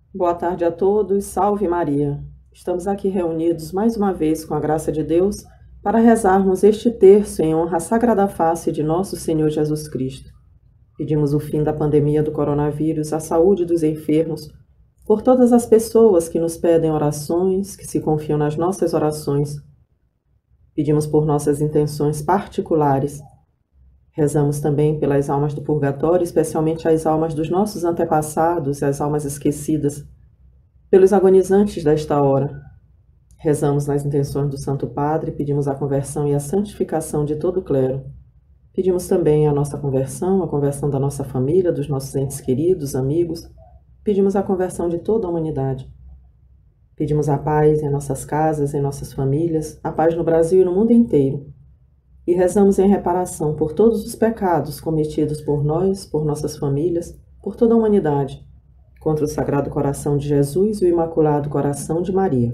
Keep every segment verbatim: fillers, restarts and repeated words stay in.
Boa tarde a todos, salve Maria. Estamos aqui reunidos mais uma vez com a graça de Deus para rezarmos este terço em honra à Sagrada Face de nosso Senhor Jesus Cristo. Pedimos o fim da pandemia do coronavírus, a saúde dos enfermos, por todas as pessoas que nos pedem orações, que se confiam nas nossas orações. Pedimos por nossas intenções particulares. Rezamos também pelas almas do purgatório, especialmente as almas dos nossos antepassados e as almas esquecidas, pelos agonizantes desta hora. Rezamos nas intenções do Santo Padre, pedimos a conversão e a santificação de todo o clero. Pedimos também a nossa conversão, a conversão da nossa família, dos nossos entes queridos, amigos. Pedimos a conversão de toda a humanidade. Pedimos a paz em nossas casas, em nossas famílias, a paz no Brasil e no mundo inteiro. E rezamos em reparação por todos os pecados cometidos por nós, por nossas famílias, por toda a humanidade, contra o Sagrado Coração de Jesus e o Imaculado Coração de Maria.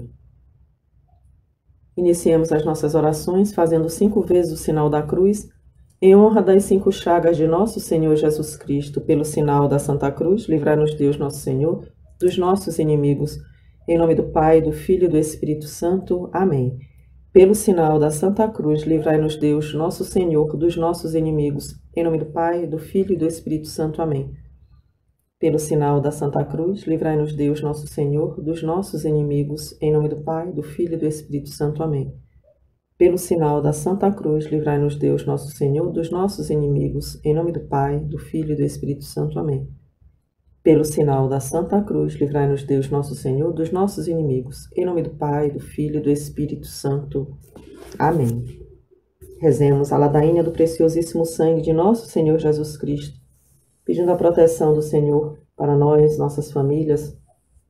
Iniciemos as nossas orações fazendo cinco vezes o sinal da cruz, em honra das cinco chagas de nosso Senhor Jesus Cristo. Pelo sinal da Santa Cruz, livrai-nos Deus nosso Senhor dos nossos inimigos. Em nome do Pai, do Filho e do Espírito Santo. Amém. Pelo sinal da Santa Cruz, livrai-nos Deus nosso Senhor dos nossos inimigos. Em nome do Pai, do Filho e do Espírito Santo. Amém. Pelo sinal da Santa Cruz, livrai-nos Deus nosso Senhor dos nossos inimigos. Em nome do Pai, do Filho e do Espírito Santo. Amém. Pelo sinal da Santa Cruz, livrai-nos Deus nosso Senhor dos nossos inimigos. Em nome do Pai, do Filho e do Espírito Santo. Amém. Pelo sinal da Santa Cruz, livrai-nos Deus nosso Senhor dos nossos inimigos. Em nome do Pai, do Filho e do Espírito Santo. Amém. Rezemos a ladainha do preciosíssimo sangue de nosso Senhor Jesus Cristo, pedindo a proteção do Senhor para nós, nossas famílias,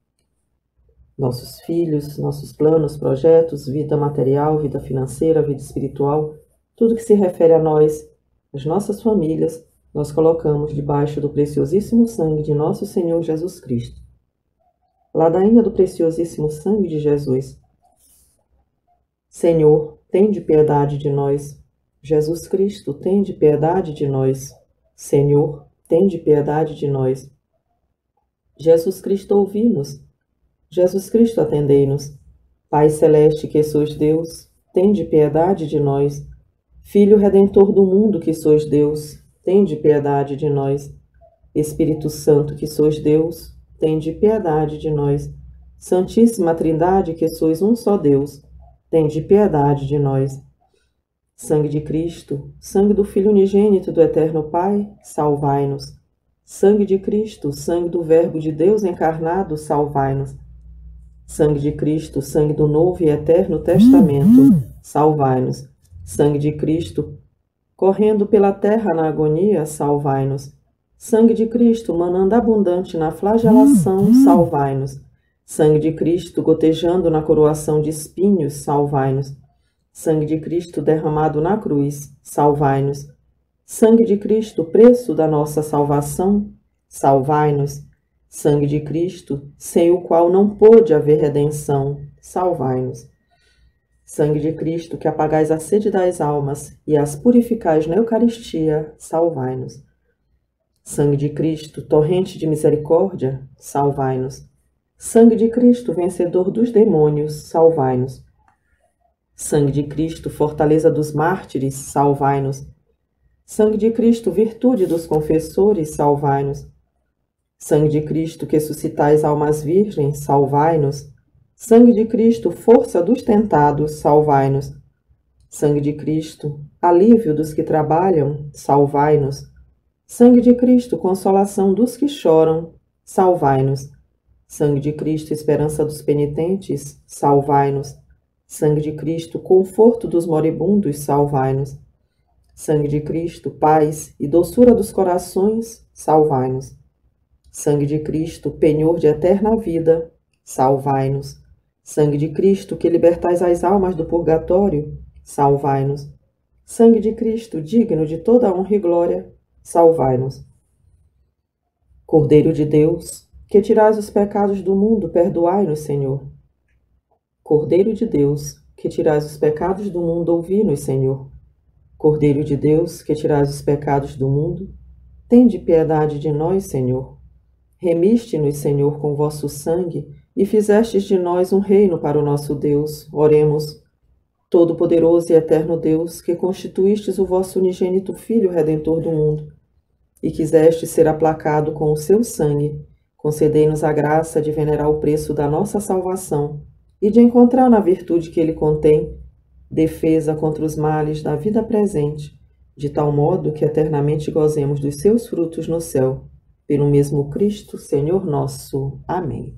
nossos filhos, nossos planos, projetos, vida material, vida financeira, vida espiritual, tudo que se refere a nós, as nossas famílias, nós colocamos debaixo do preciosíssimo sangue de nosso Senhor Jesus Cristo. Ladainha do preciosíssimo sangue de Jesus. Senhor, tende piedade de nós. Jesus Cristo, tende piedade de nós. Senhor, tende piedade de nós. Jesus Cristo, ouvi-nos. Jesus Cristo, atendei-nos. Pai celeste, que sois Deus, tende piedade de nós. Filho redentor do mundo, que sois Deus, tende piedade de nós. Espírito Santo, que sois Deus, tende piedade de nós. Santíssima Trindade, que sois um só Deus, tende piedade de nós. Sangue de Cristo, sangue do Filho unigênito do Eterno Pai, salvai-nos. Sangue de Cristo, sangue do Verbo de Deus encarnado, salvai-nos. Sangue de Cristo, sangue do Novo e Eterno Testamento, salvai-nos. Sangue de Cristo, correndo pela terra na agonia, salvai-nos. Sangue de Cristo, manando abundante na flagelação, salvai-nos. Sangue de Cristo, gotejando na coroação de espinhos, salvai-nos. Sangue de Cristo, derramado na cruz, salvai-nos. Sangue de Cristo, preço da nossa salvação, salvai-nos. Sangue de Cristo, sem o qual não pôde haver redenção, salvai-nos. Sangue de Cristo, que apagais a sede das almas e as purificais na Eucaristia, salvai-nos. Sangue de Cristo, torrente de misericórdia, salvai-nos. Sangue de Cristo, vencedor dos demônios, salvai-nos. Sangue de Cristo, fortaleza dos mártires, salvai-nos. Sangue de Cristo, virtude dos confessores, salvai-nos. Sangue de Cristo, que suscitais almas virgens, salvai-nos. Sangue de Cristo, força dos tentados, salvai-nos. Sangue de Cristo, alívio dos que trabalham, salvai-nos. Sangue de Cristo, consolação dos que choram, salvai-nos. Sangue de Cristo, esperança dos penitentes, salvai-nos. Sangue de Cristo, conforto dos moribundos, salvai-nos. Sangue de Cristo, paz e doçura dos corações, salvai-nos. Sangue de Cristo, penhor de eterna vida, salvai-nos. Sangue de Cristo, que libertais as almas do purgatório, salvai-nos. Sangue de Cristo, digno de toda honra e glória, salvai-nos. Cordeiro de Deus, que tirais os pecados do mundo, perdoai-nos, Senhor. Cordeiro de Deus, que tirais os pecados do mundo, ouvi-nos, Senhor. Cordeiro de Deus, que tirais os pecados do mundo, tende piedade de nós, Senhor. Remiste-nos, Senhor, com vosso sangue, e fizestes de nós um reino para o nosso Deus. Oremos. Todo-Poderoso e eterno Deus, que constituístes o vosso unigênito Filho Redentor do mundo, e quiseste ser aplacado com o seu sangue, concedei-nos a graça de venerar o preço da nossa salvação e de encontrar na virtude que ele contém defesa contra os males da vida presente, de tal modo que eternamente gozemos dos seus frutos no céu. Pelo mesmo Cristo, Senhor nosso. Amém.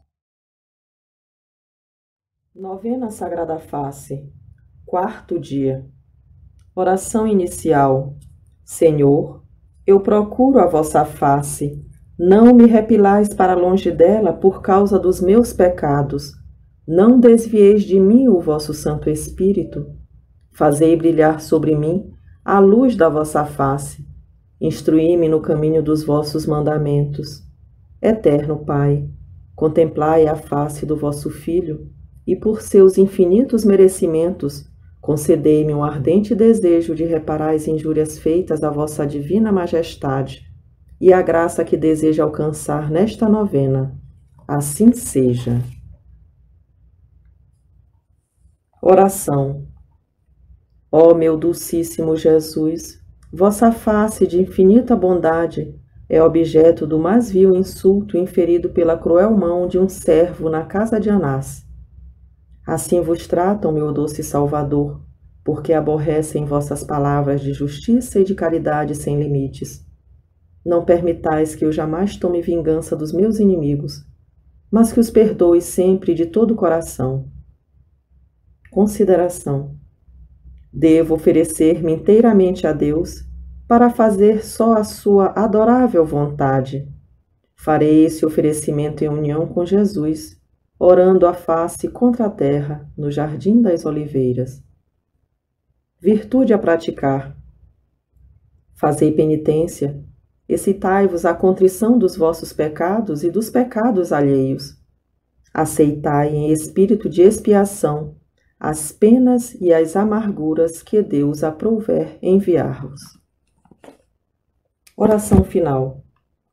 Novena Sagrada Face, quarto dia. Oração inicial. Senhor, eu procuro a vossa face, não me repilais para longe dela por causa dos meus pecados. Não desvieis de mim o vosso Santo Espírito. Fazei brilhar sobre mim a luz da vossa face. Instruí-me no caminho dos vossos mandamentos. Eterno Pai, contemplai a face do vosso Filho, e por seus infinitos merecimentos, concedei-me um ardente desejo de reparar as injúrias feitas à vossa divina majestade, e a graça que deseja alcançar nesta novena. Assim seja. Oração. Ó meu dulcíssimo Jesus, vossa face de infinita bondade é objeto do mais vil insulto inferido pela cruel mão de um servo na casa de Anás. Assim vos tratam, meu doce Salvador, porque aborrecem vossas palavras de justiça e de caridade sem limites. Não permitais que eu jamais tome vingança dos meus inimigos, mas que os perdoe sempre de todo o coração. Consideração. Devo oferecer-me inteiramente a Deus para fazer só a sua adorável vontade. Farei esse oferecimento em união com Jesus, orando a face contra a terra, no Jardim das Oliveiras. Virtude a praticar. Fazei penitência, excitai-vos à contrição dos vossos pecados e dos pecados alheios. Aceitai em espírito de expiação as penas e as amarguras que Deus aprouver enviar-vos. Oração final.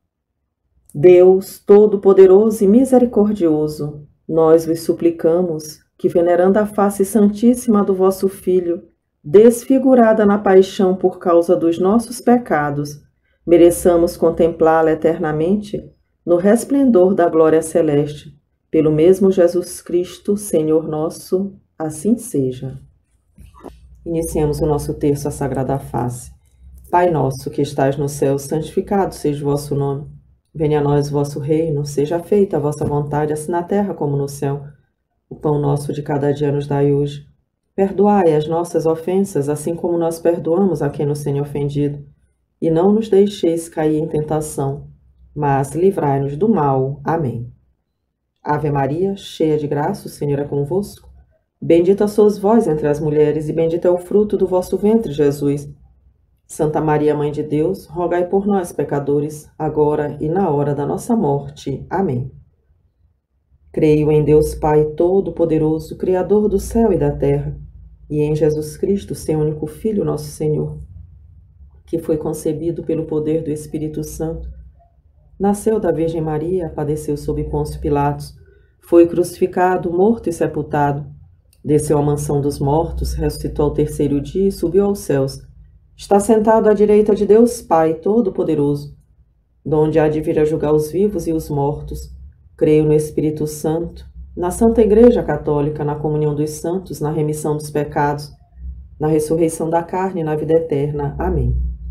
Deus Todo-Poderoso e Misericordioso, nós vos suplicamos que, venerando a face santíssima do vosso Filho, desfigurada na paixão por causa dos nossos pecados, mereçamos contemplá-la eternamente no resplendor da glória celeste, pelo mesmo Jesus Cristo, Senhor nosso. Assim seja. Iniciemos o nosso terço à Sagrada Face. Pai nosso, que estais no céu, santificado seja o vosso nome. Venha a nós o vosso reino, seja feita a vossa vontade, assim na terra como no céu. O pão nosso de cada dia nos dai hoje. Perdoai as nossas ofensas, assim como nós perdoamos a quem nos tem ofendido. E não nos deixeis cair em tentação, mas livrai-nos do mal. Amém. Ave Maria, cheia de graça, o Senhor é convosco. Bendita sois vós entre as mulheres, e bendito é o fruto do vosso ventre, Jesus. Santa Maria, Mãe de Deus, rogai por nós, pecadores, agora e na hora da nossa morte. Amém. Creio em Deus Pai Todo-Poderoso, Criador do céu e da terra, e em Jesus Cristo, seu único Filho, nosso Senhor, que foi concebido pelo poder do Espírito Santo, nasceu da Virgem Maria, padeceu sob Pôncio Pilatos, foi crucificado, morto e sepultado, desceu à mansão dos mortos, ressuscitou ao terceiro dia e subiu aos céus. Está sentado à direita de Deus Pai Todo-Poderoso, donde há de vir a julgar os vivos e os mortos. Creio no Espírito Santo, na Santa Igreja Católica, na comunhão dos santos, na remissão dos pecados, na ressurreição da carne e na vida eterna. Amém.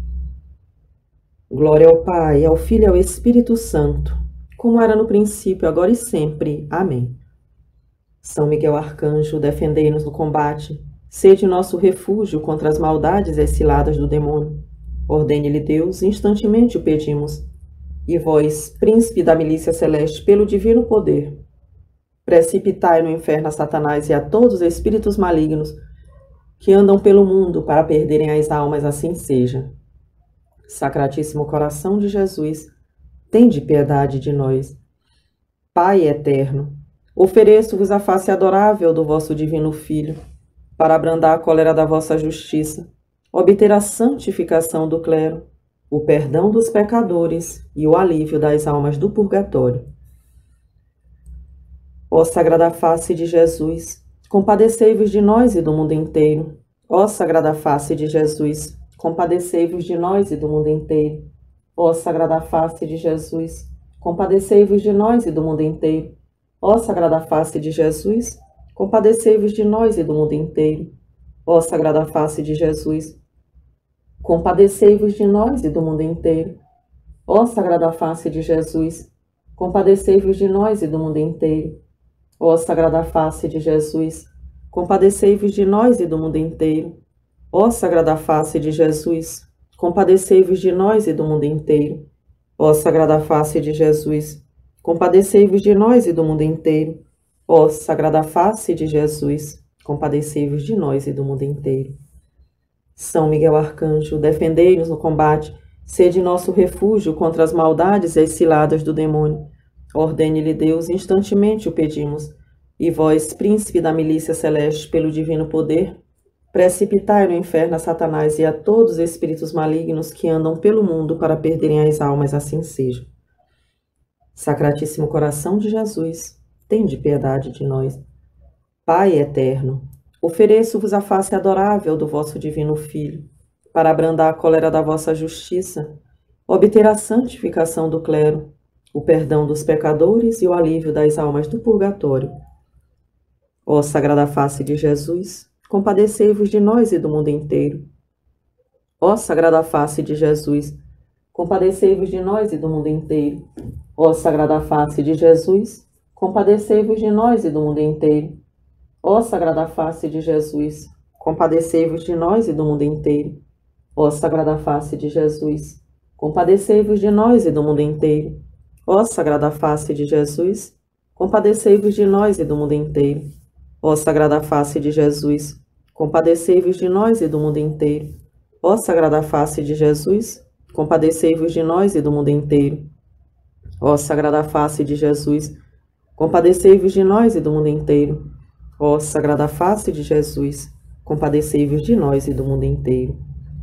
Glória ao Pai, ao Filho e ao Espírito Santo, como era no princípio, agora e sempre. Amém. São Miguel Arcanjo, defendei-nos no combate, sede nosso refúgio contra as maldades e as ciladas do demônio. Ordene-lhe Deus, instantemente o pedimos. E vós, príncipe da milícia celeste, pelo divino poder, precipitai no inferno a Satanás e a todos os espíritos malignos que andam pelo mundo para perderem as almas, assim seja. Sacratíssimo coração de Jesus, tende piedade de nós. Pai eterno, ofereço-vos a face adorável do vosso divino Filho, para abrandar a cólera da vossa justiça, obter a santificação do clero, o perdão dos pecadores e o alívio das almas do purgatório. Ó Sagrada Face de Jesus, compadecei-vos de nós e do mundo inteiro. Ó Sagrada Face de Jesus, compadecei-vos de nós e do mundo inteiro. Ó Sagrada Face de Jesus, compadecei-vos de nós e do mundo inteiro. Ó Sagrada Face de Jesus, compadecei-vos de nós e do mundo inteiro. Ó Sagrada Face de Jesus, compadecei-vos de nós e do mundo inteiro. Ó Sagrada Face de Jesus, compadecei-vos de nós e do mundo inteiro. Ó Sagrada Face de Jesus, compadecei-vos de nós e do mundo inteiro. Ó Sagrada Face de Jesus, compadecei-vos de nós e do mundo inteiro. Ó Sagrada Face de Jesus, compadecei-vos de nós e do mundo inteiro. Ó Sagrada Face de Jesus, compadecei-vos de nós e do mundo inteiro. São Miguel Arcanjo, defendei-nos no combate, sede nosso refúgio contra as maldades e as ciladas do demônio. Ordene-lhe Deus, instantemente o pedimos, e vós, príncipe da milícia celeste, pelo divino poder, precipitai no inferno a Satanás e a todos os espíritos malignos que andam pelo mundo para perderem as almas, assim seja. Sacratíssimo coração de Jesus, tende piedade de nós. Pai eterno, ofereço-vos a face adorável do vosso divino Filho, para abrandar a cólera da vossa justiça, obter a santificação do clero, o perdão dos pecadores e o alívio das almas do purgatório. Ó Sagrada Face de Jesus, compadecei-vos de nós e do mundo inteiro. Ó Sagrada Face de Jesus, compadecei-vos de nós e do mundo inteiro. Ó Sagrada Face de Jesus, compadecei-vos de nós e do mundo inteiro. Ó Sagrada Face de Jesus, compadecei-vos de nós e do mundo inteiro. Ó Sagrada Face de Jesus, compadecei-vos de nós e do mundo inteiro. Ó Sagrada Face de Jesus, compadecei-vos de nós e do mundo inteiro. Ó Sagrada Face de Jesus, compadecei-vos de nós e do mundo inteiro. Ó Sagrada Face de Jesus, compadecei-vos de nós e do mundo inteiro. Ó Sagrada Face de Jesus, compadecei-vos de nós e do mundo inteiro. Ó Sagrada Face de Jesus, compadecei-vos de nós e do mundo inteiro.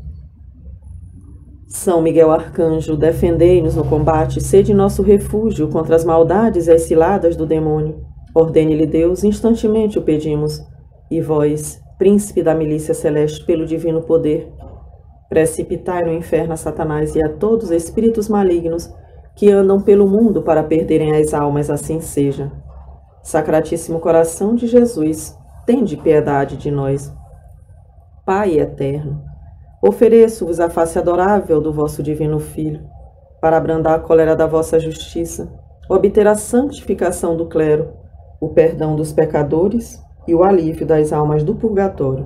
São Miguel Arcanjo, defendei-nos no combate, sede nosso refúgio contra as maldades e as ciladas do demônio. Ordene-lhe Deus, instantemente o pedimos, e vós, príncipe da milícia celeste, pelo divino poder, precipitai no inferno a Satanás e a todos os espíritos malignos que andam pelo mundo para perderem as almas, assim seja. Sacratíssimo coração de Jesus, tende piedade de nós. Pai eterno, ofereço-vos a face adorável do vosso divino Filho, para abrandar a cólera da vossa justiça, obter a santificação do clero, o perdão dos pecadores e o alívio das almas do purgatório.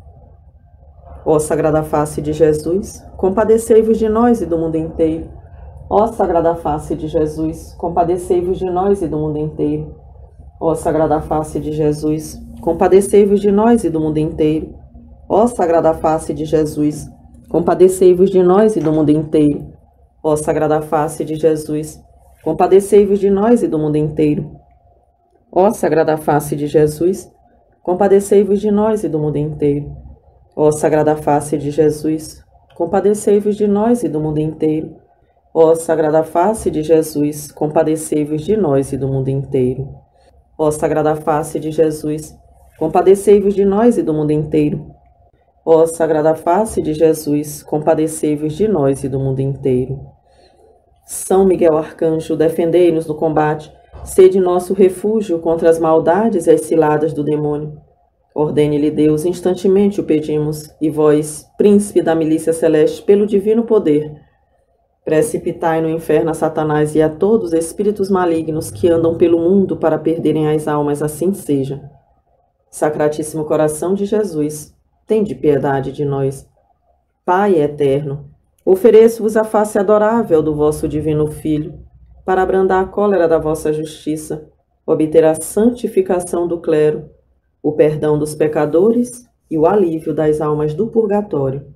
Ó Sagrada Face de Jesus, compadecei-vos de nós e do mundo inteiro. Ó Sagrada Face de Jesus, compadecei-vos de nós e do mundo inteiro. Ó Sagrada Face de Jesus, compadecei-vos de nós e do mundo inteiro. Ó Sagrada Face de Jesus, compadecei-vos de nós e do mundo inteiro. Ó Sagrada Face de Jesus, compadecei-vos de nós e do mundo inteiro. Ó Sagrada Face de Jesus, compadecei-vos de nós e do mundo inteiro. Ó Sagrada Face de Jesus, compadecei-vos de nós e do mundo inteiro. Ó Sagrada Face de Jesus, compadecei-vos de nós e do mundo inteiro. Ó Sagrada Face de Jesus, compadecei-vos de nós e do mundo inteiro. Ó Sagrada Face de Jesus, compadecei-vos de nós e do mundo inteiro. São Miguel Arcanjo, defendei-nos no combate, sede nosso refúgio contra as maldades e as ciladas do demônio. Ordene-lhe Deus, instantemente o pedimos, e vós, príncipe da milícia celeste, pelo divino poder, precipitai no inferno a Satanás e a todos os espíritos malignos que andam pelo mundo para perderem as almas, assim seja. Sacratíssimo coração de Jesus, tende piedade de nós. Pai eterno, ofereço-vos a face adorável do vosso divino Filho, para abrandar a cólera da vossa justiça, obter a santificação do clero, o perdão dos pecadores e o alívio das almas do purgatório.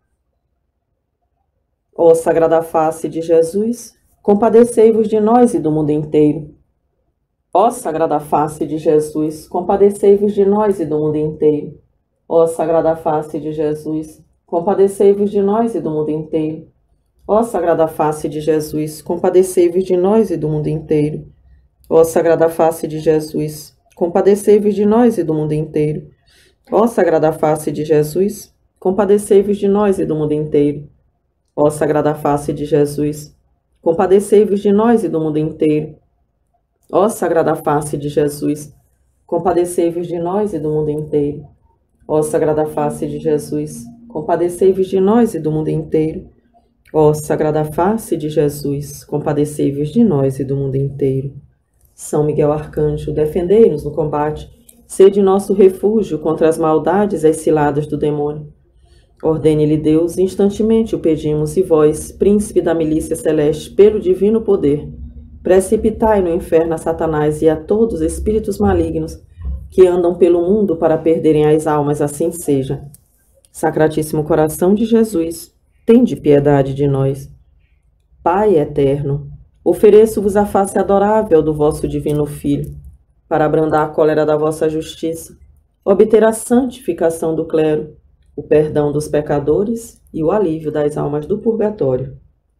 Ó Sagrada Face de Jesus, compadecei-vos de nós e do mundo inteiro. Ó Sagrada Face de Jesus, compadecei-vos de nós e do mundo inteiro. Ó Sagrada Face de Jesus, compadecei-vos de nós e do mundo inteiro. Ó Sagrada Face de Jesus, compadecei-vos de nós e do mundo inteiro. Ó Sagrada Face de Jesus, compadecei-vos de nós e do mundo inteiro. Ó Sagrada Face de Jesus, compadecei-vos de nós e do mundo inteiro. Ó Sagrada Face de Jesus, compadecei-vos de nós e do mundo inteiro. Ó Sagrada Face de Jesus, compadecei-vos de nós e do mundo inteiro. Ó Sagrada Face de Jesus, compadecei-vos de nós e do mundo inteiro. Ó Sagrada Face de Jesus, compadecei-vos de nós e do mundo inteiro. São Miguel Arcanjo, defendei-nos no combate, sede nosso refúgio contra as maldades e as ciladas do demônio. Ordene-lhe Deus, instantemente o pedimos, e vós, príncipe da milícia celeste, pelo divino poder, precipitai no inferno a Satanás e a todos os espíritos malignos que andam pelo mundo para perderem as almas, assim seja. Sacratíssimo coração de Jesus, tende piedade de nós. Pai eterno, ofereço-vos a face adorável do vosso divino Filho, para abrandar a cólera da vossa justiça, obter a santificação do clero, o perdão dos pecadores e o alívio das almas do purgatório.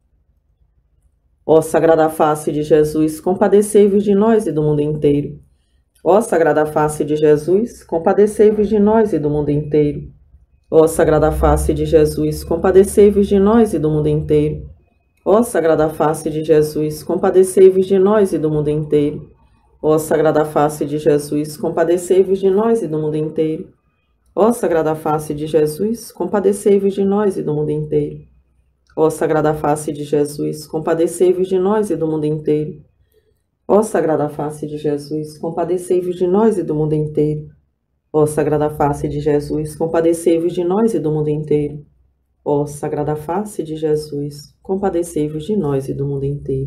Ó Sagrada Face de Jesus, compadecei-vos de nós e do mundo inteiro. Ó Sagrada Face de Jesus, compadecei-vos de nós e do mundo inteiro. Ó Sagrada Face de Jesus, compadecei-vos de nós e do mundo inteiro. Ó Sagrada Face de Jesus, compadecei-vos de nós e do mundo inteiro. Ó Sagrada Face de Jesus, compadecei-vos de nós e do mundo inteiro. Ó Sagrada Face de Jesus, compadecei-vos de nós e do mundo inteiro. Ó Sagrada Face de Jesus, compadecei-vos de nós e do mundo inteiro. Ó Sagrada Face de Jesus, compadecei-vos de nós e do mundo inteiro. Ó Sagrada Face de Jesus, compadecei-vos de nós e do mundo inteiro. Ó Sagrada Face de Jesus, compadecei-vos de nós e do mundo inteiro.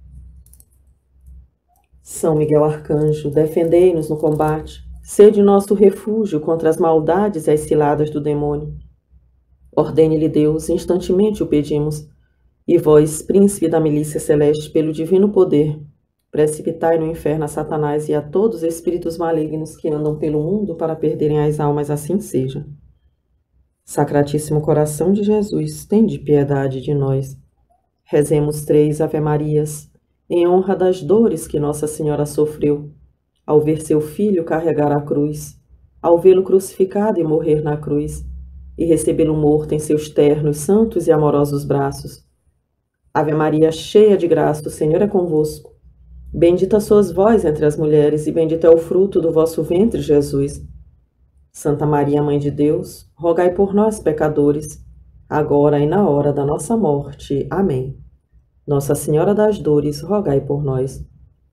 São Miguel Arcanjo, defendei-nos no combate, sede nosso refúgio contra as maldades e as ciladas do demônio. Ordene-lhe Deus, instantemente o pedimos, e vós, príncipe da milícia celeste, pelo divino poder, precipitai no inferno a Satanás e a todos os espíritos malignos que andam pelo mundo para perderem as almas, assim seja. Sacratíssimo coração de Jesus, tende piedade de nós. Rezemos três Ave-Marias, em honra das dores que Nossa Senhora sofreu, ao ver seu filho carregar a cruz, ao vê-lo crucificado e morrer na cruz, e recebê-lo morto em seus ternos, santos e amorosos braços. Ave Maria, cheia de graça, o Senhor é convosco. Bendita sois vós entre as mulheres, e bendito é o fruto do vosso ventre, Jesus. Santa Maria, Mãe de Deus, rogai por nós, pecadores, agora e na hora da nossa morte. Amém. Nossa Senhora das Dores, rogai por nós.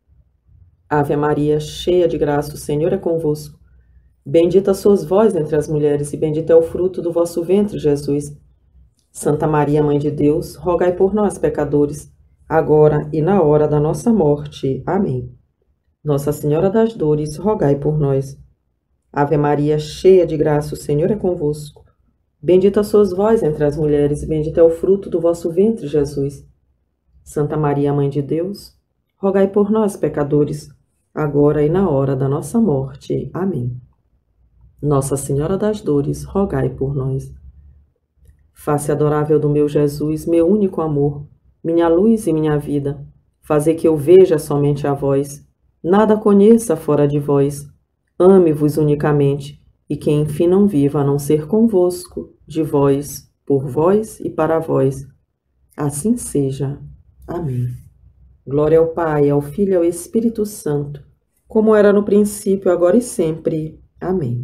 Ave Maria, cheia de graça, o Senhor é convosco. Bendita sois vós entre as mulheres, e bendito é o fruto do vosso ventre, Jesus. Santa Maria, Mãe de Deus, rogai por nós, pecadores, agora e na hora da nossa morte. Amém. Nossa Senhora das Dores, rogai por nós. Ave Maria, cheia de graça, o Senhor é convosco. Bendita sois vós entre as mulheres, e bendito é o fruto do vosso ventre, Jesus. Santa Maria, Mãe de Deus, rogai por nós, pecadores, agora e na hora da nossa morte. Amém. Nossa Senhora das Dores, rogai por nós. Face adorável do meu Jesus, meu único amor, minha luz e minha vida, fazei que eu veja somente a vós, nada conheça fora de vós, ame-vos unicamente, e que enfim não viva a não ser convosco, de vós, por vós e para vós. Assim seja. Amém. Glória ao Pai, ao Filho e ao Espírito Santo, como era no princípio, agora e sempre. Amém.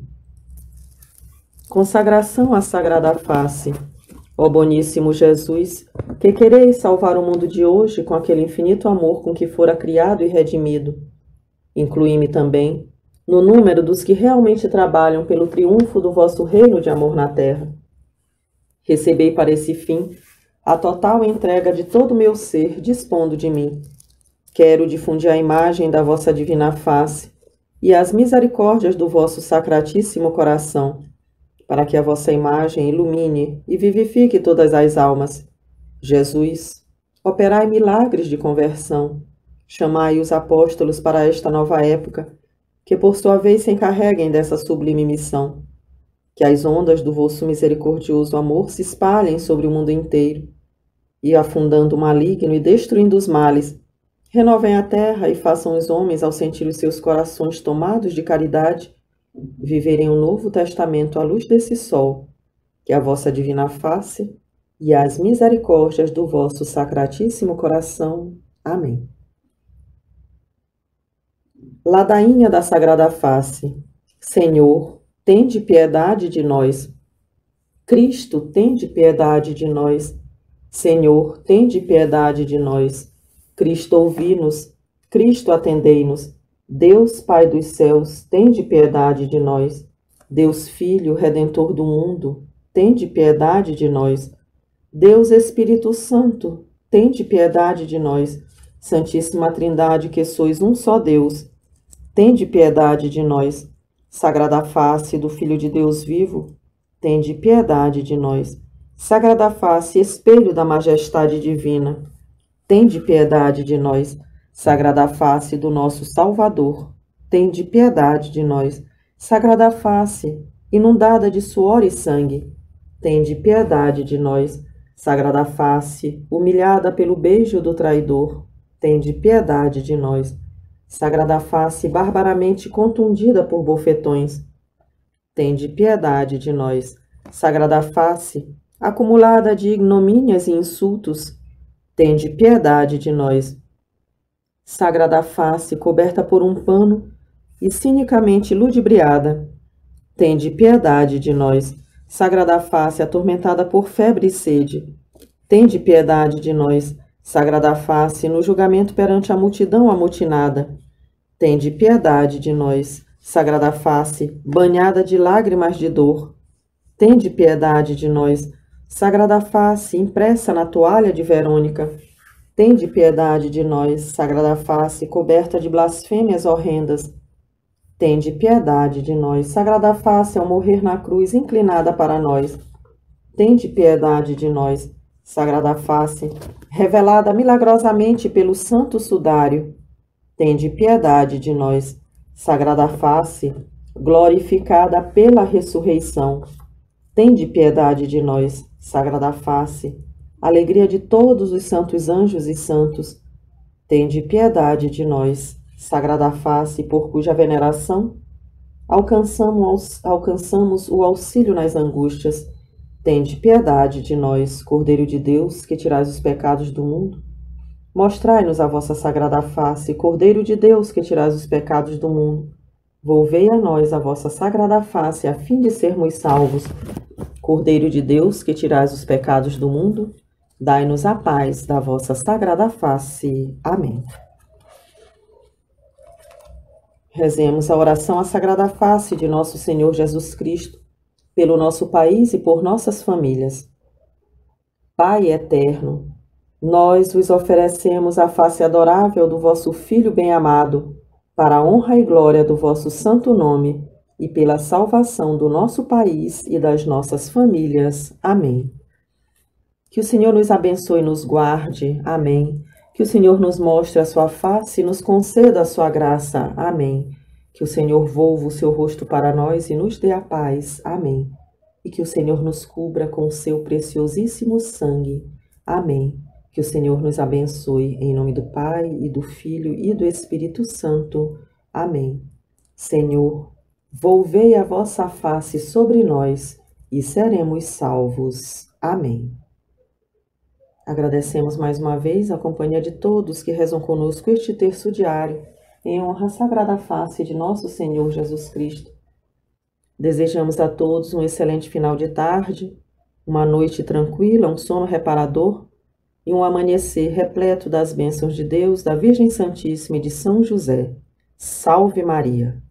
Consagração à Sagrada Face. Ó boníssimo Jesus, que quereis salvar o mundo de hoje com aquele infinito amor com que fora criado e redimido, inclui-me também no número dos que realmente trabalham pelo triunfo do vosso reino de amor na terra. Recebei para esse fim a total entrega de todo o meu ser, dispondo de mim. Quero difundir a imagem da vossa divina face e as misericórdias do vosso sacratíssimo coração, para que a vossa imagem ilumine e vivifique todas as almas. Jesus, operai milagres de conversão, chamai os apóstolos para esta nova época, que por sua vez se encarreguem dessa sublime missão. Que as ondas do vosso misericordioso amor se espalhem sobre o mundo inteiro, e afundando o maligno e destruindo os males, renovem a terra e façam os homens, ao sentir os seus corações tomados de caridade, viverem um novo testamento à luz desse sol, que a vossa divina face e as misericórdias do vosso sacratíssimo coração. Amém. Ladainha da Sagrada Face. Senhor, tende piedade de nós. Cristo, tende piedade de nós. Senhor, tende piedade de nós. Cristo, ouvi-nos. Cristo, atendei-nos. Deus, Pai dos céus, tende piedade de nós. Deus, Filho, Redentor do mundo, tende piedade de nós. Deus, Espírito Santo, tende piedade de nós. Santíssima Trindade, que sois um só Deus, tende piedade de nós. Sagrada face do Filho de Deus vivo, tende piedade de nós. Sagrada face, espelho da majestade divina, tende piedade de nós. Sagrada face do nosso Salvador, tende piedade de nós. Sagrada face, inundada de suor e sangue, tende piedade de nós. Sagrada face, humilhada pelo beijo do traidor, tende piedade de nós. Sagrada face, barbaramente contundida por bofetões, tende piedade de nós. Sagrada face, acumulada de ignomínias e insultos, tende piedade de nós. Sagrada face, coberta por um pano e cinicamente ludibriada, tende piedade de nós. Sagrada face, atormentada por febre e sede, tende piedade de nós. Sagrada face, no julgamento perante a multidão amotinada, tende piedade de nós. Sagrada face, banhada de lágrimas de dor, tende piedade de nós. Sagrada face, impressa na toalha de Verônica, tende piedade de nós. Sagrada face, coberta de blasfêmias horrendas, tende piedade de nós. Sagrada face, ao morrer na cruz, inclinada para nós, tende piedade de nós. Sagrada face, revelada milagrosamente pelo santo sudário, tende piedade de nós. Sagrada face, glorificada pela ressurreição, tende piedade de nós. Sagrada face, alegria de todos os santos anjos e santos, tende piedade de nós. Sagrada face, por cuja veneração alcançamos, alcançamos o auxílio nas angústias, tende piedade de nós. Cordeiro de Deus, que tirais os pecados do mundo, mostrai-nos a vossa sagrada face. Cordeiro de Deus, que tirais os pecados do mundo, volvei a nós a vossa sagrada face, a fim de sermos salvos. Cordeiro de Deus, que tirais os pecados do mundo, dai-nos a paz da vossa sagrada face. Amém. Rezemos a oração à sagrada face de nosso Senhor Jesus Cristo, pelo nosso país e por nossas famílias. Pai eterno, nós vos oferecemos a face adorável do vosso Filho bem-amado, para a honra e glória do vosso santo nome, e pela salvação do nosso país e das nossas famílias. Amém. Que o Senhor nos abençoe e nos guarde. Amém. Que o Senhor nos mostre a sua face e nos conceda a sua graça. Amém. Que o Senhor volva o seu rosto para nós e nos dê a paz. Amém. E que o Senhor nos cubra com o seu preciosíssimo sangue. Amém. Que o Senhor nos abençoe, em nome do Pai, e do Filho, e do Espírito Santo. Amém. Senhor, volvei a vossa face sobre nós, e seremos salvos. Amém. Agradecemos mais uma vez a companhia de todos que rezam conosco este terço diário, em honra à sagrada face de nosso Senhor Jesus Cristo. Desejamos a todos um excelente final de tarde, uma noite tranquila, um sono reparador e um amanhecer repleto das bênçãos de Deus, da Virgem Santíssima e de São José. Salve Maria!